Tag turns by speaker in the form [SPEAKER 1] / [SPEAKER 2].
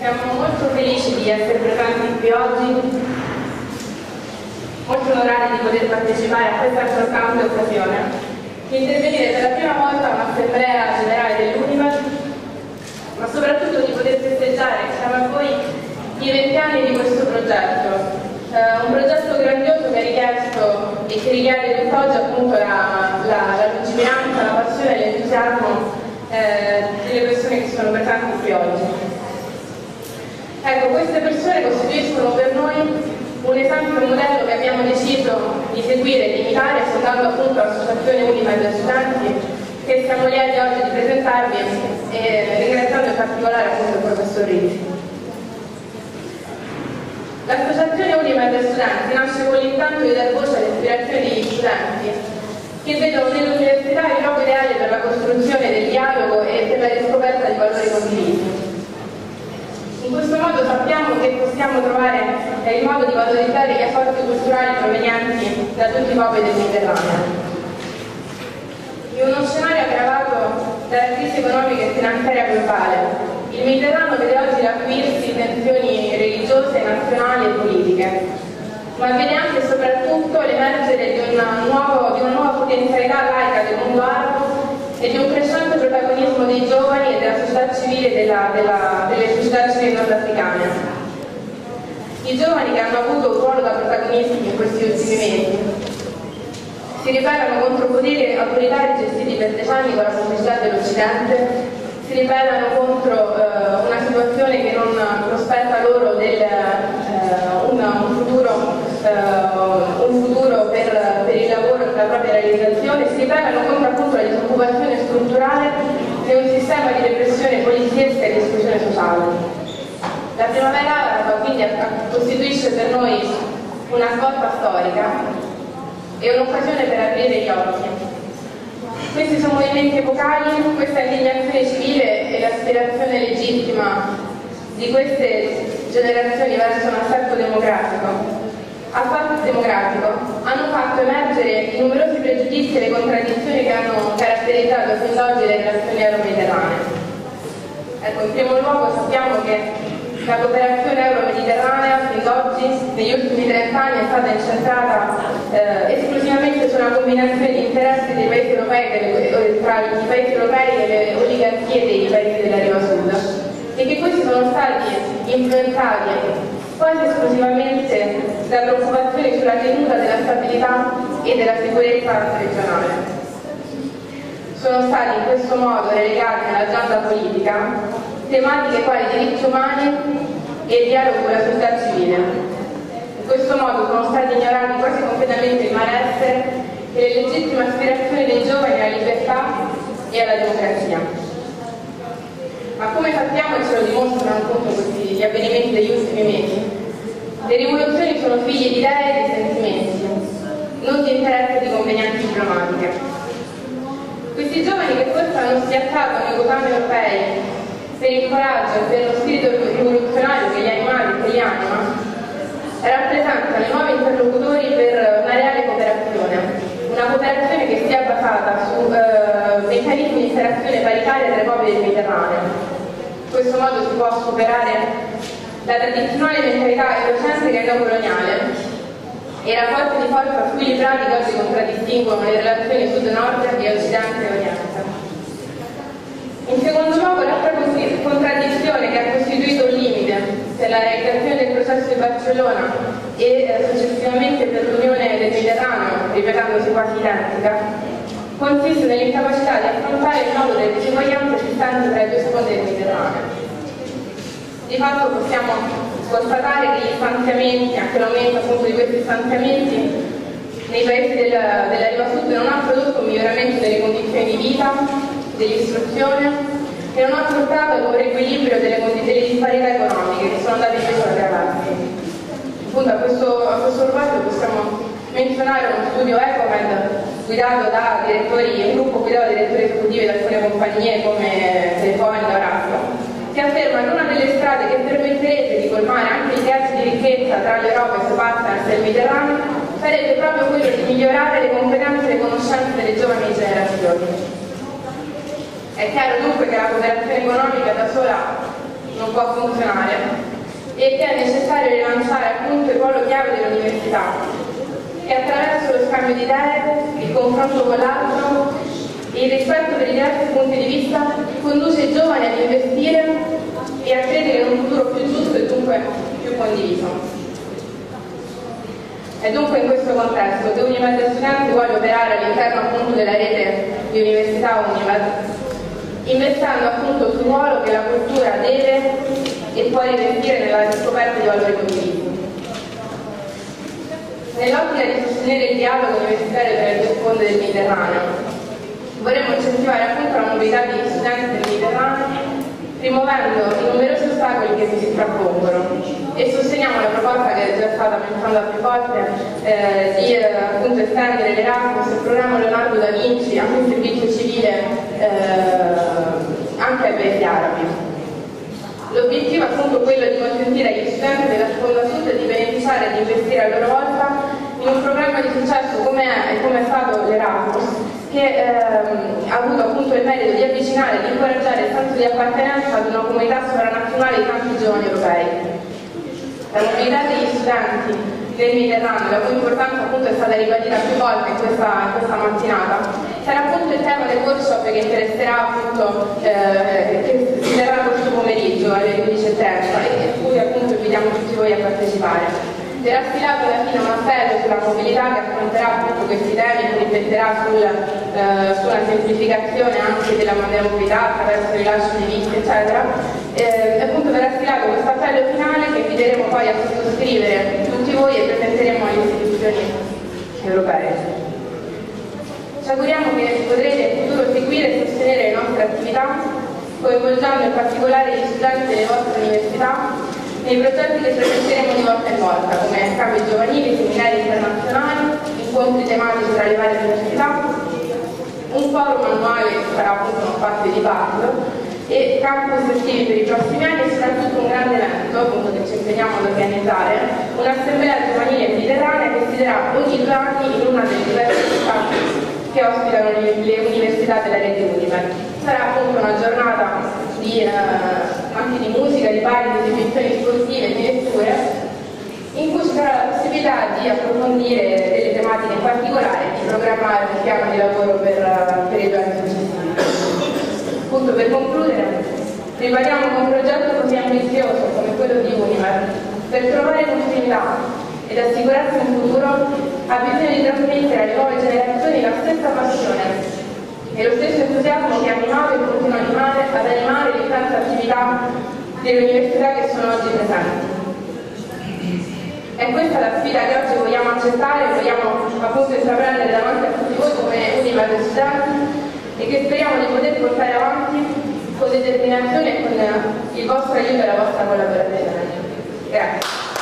[SPEAKER 1] Siamo molto felici di essere presenti qui oggi, molto onorati di poter partecipare a questa importante occasione, di intervenire per la prima volta a un'assemblea generale dell'Unimed, ma soprattutto di poter festeggiare insieme a voi i 20 anni di questo progetto. Un progetto grandioso che ha richiesto e che richiede tutt'oggi appunto la lungimiranza, la passione e l'entusiasmo delle persone che sono presenti qui oggi. Ecco, queste persone costituiscono per noi un esempio e un modello che abbiamo deciso di seguire e di imitare, fondando appunto l'Associazione Unimed Studenti, che siamo lieti oggi di presentarvi e ringraziando in particolare appunto il professor Rizzi. L'Associazione Unimed Studenti nasce con l'intento di dar voce alle aspirazioni degli studenti che vedono nell'università il luogo ideale per la costruzione del dialogo e per la riscoperta di valori condivisi. In questo modo sappiamo che possiamo trovare il modo di valorizzare gli apporti culturali provenienti da tutti i popoli del Mediterraneo. In uno scenario aggravato dalla crisi economica e finanziaria globale, il Mediterraneo vede oggi l'acuirsi tensioni religiose, nazionali e politiche, ma vede anche e soprattutto l'emergere di una nuova potenzialità laica del mondo arabo e di un crescente protagonismo dei giovani e della società civile delle società civili nordafricane. I giovani che hanno avuto un ruolo da protagonisti in questi ultimi mesi si ribellano contro poteri autoritari gestiti per decenni con la complicità dell'Occidente, si ribellano contro una situazione che non prospetta loro un futuro per il lavoro e per la propria realizzazione, si ribellano contro appunto la disoccupazione strutturale e un sistema di repressione poliziesca e di esclusione sociale. La primavera araba quindi costituisce per noi una svolta storica e un'occasione per aprire gli occhi. Questi sono movimenti epocali, questa indignazione civile e l'aspirazione legittima di queste generazioni verso un assetto democratico hanno fatto emergere i numerosi pregiudizi e le contraddizioni che hanno caratterizzato fin da oggi le relazioni euro-mediterranee. Ecco, in primo luogo sappiamo che la cooperazione euro-mediterranea fin da oggi, negli ultimi 30 anni, è stata incentrata esclusivamente su una combinazione di interessi dei paesi europei, tra i paesi europei e le oligarchie dei paesi della riva sud, e che questi sono stati influenzati quasi esclusivamente da preoccupazioni sulla tenuta della stabilità e della sicurezza regionale. Sono stati in questo modo relegati nell'agenda politica tematiche quali diritti umani e dialogo con la società civile. In questo modo sono stati ignorati quasi completamente il malessere e le legittime aspirazioni dei giovani alla libertà e alla democrazia. Ma come sappiamo e ce lo dimostrano appunto gli avvenimenti degli ultimi mesi, le rivoluzioni sono figlie di idee e di sentimenti, non di interessi e di convenienze diplomatiche. Questi giovani che forse hanno schiacciato nei governi europei per il coraggio e per lo spirito rivoluzionario che li ha animati e che li anima, rappresentano i nuovi interlocutori per una reale cooperazione, una cooperazione che sia basata su meccanismi di interazione paritaria tra i popoli del Mediterraneo. In questo modo si può superare la tradizionale mentalità eurocentrica e neocoloniale e i rapporti di forza squilibrati che oggi contraddistinguono le relazioni sud-nord e occidente e oriente. In secondo luogo, l'altra contraddizione che ha costituito un limite per la realizzazione del processo di Barcellona e successivamente per l'Unione del Mediterraneo, ripetendosi quasi identica, consiste nell'incapacità di affrontare il nodo delle disuguaglianze esistenti tra i due sponde del Mediterraneo. Di fatto possiamo constatare che gli stanziamenti, anche l'aumento appunto di questi stanziamenti nei paesi della riva sud non ha prodotto un miglioramento delle condizioni di vita, dell'istruzione e non ha portato ad un riequilibrio delle disparità economiche che sono andate invece ad aggravarsi. Appunto a questo proposito possiamo menzionare uno studio Ecomed guidato da direttori, un gruppo guidato da direttori esecutivi di alcune compagnie come Telefonica e Oracle, che afferma che una delle strade che permetterebbe di colmare anche il gap di ricchezza tra l'Europa e i suoi partner del Mediterraneo sarebbe proprio quello di migliorare le competenze e le conoscenze delle giovani generazioni. È chiaro dunque che la cooperazione economica da sola non può funzionare e che è necessario rilanciare appunto il ruolo chiave dell'università, che attraverso lo scambio di idee, il confronto con l'altro e il rispetto per i diversi punti di vista conduce i giovani ad investire e a credere in un futuro più giusto e dunque più condiviso. È dunque in questo contesto che Unimed Studenti vuole operare all'interno appunto della rete di Università Unimed, investendo appunto sul ruolo che la cultura deve e può rivestire nella riscoperta di valori condivisi. Nell'ottica di sostenere il dialogo universitario tra le due sponde del Mediterraneo, vorremmo incentivare appunto la mobilità degli studenti del Mediterraneo, rimuovendo i numerosi ostacoli che si frappongono, e sosteniamo la proposta che è già stata menzionata più volte di appunto estendere l'Erasmus, il programma Leonardo da Vinci, anche il servizio civile anche ai paesi arabi. L'obiettivo è appunto quello di consentire agli studenti della sponda sud di beneficiare e di investire a loro volta in un programma di successo come è stato l'Erasmus, che ha avuto appunto il merito di avvicinare e di incoraggiare il senso di appartenenza ad una comunità sovranazionale di tanti giovani europei. La mobilità degli studenti del Mediterraneo, la cui importanza appunto è stata ribadita più volte in questa mattinata, sarà appunto il tema del workshop che interesserà appunto, che si terrà questo pomeriggio alle 15:30 e cui appunto invitiamo tutti voi a partecipare. Verrà stilato alla fine un appello sulla mobilità che affronterà appunto questi temi, che rifletterà sulla semplificazione anche della mobilità attraverso il rilascio di visti, eccetera. Appunto verrà stilato questo appello finale che inviteremo poi a sottoscrivere tutti voi e presenteremo alle istituzioni europee. Ci auguriamo che potrete in futuro seguire e sostenere le nostre attività, coinvolgendo in particolare gli studenti delle vostre università nei progetti che presenteremo di volta in volta, come scambi giovanili, seminari internazionali, incontri tematici tra le varie università, un forum annuale che sarà appunto uno spazio di dibattito e campus estivi per i prossimi anni e soprattutto un grande evento appunto che ci impegniamo ad organizzare, un'assemblea giovanile mediterranea che si terrà ogni 2 anni in una delle diverse città che ospitano le università della rete Unimed. Sarà appunto una giornata anche di musica, di balli, di esibizioni sportive, di letture, in cui ci sarà la possibilità di approfondire delle tematiche in particolare e di programmare un piano di lavoro per i 2 anni successivi. Appunto, per concludere, ribadiamo che un progetto così ambizioso come quello di Unimed, per trovare continuità ed assicurarsi un futuro, ha bisogno di trasmettere alle nuove generazioni la stessa passione e lo stesso entusiasmo che ha animato e continua ad animare le tante attività delle università che sono oggi presenti. È questa la sfida che oggi vogliamo accettare, vogliamo appunto intraprendere davanti a tutti voi come Unimed Studenti e che speriamo di poter portare avanti con determinazione e con il vostro aiuto e la vostra collaborazione. Grazie.